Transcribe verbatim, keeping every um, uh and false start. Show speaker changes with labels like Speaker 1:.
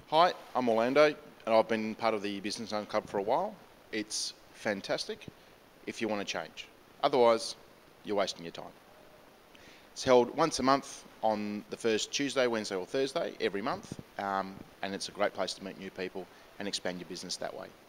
Speaker 1: Hi, I'm Orlando, and I've been part of the Business Owner Club for a while. It's fantastic if you want to change. Otherwise, you're wasting your time. It's held once a month on the first Tuesday, Wednesday or Thursday every month, um, and it's a great place to meet new people and expand your business that way.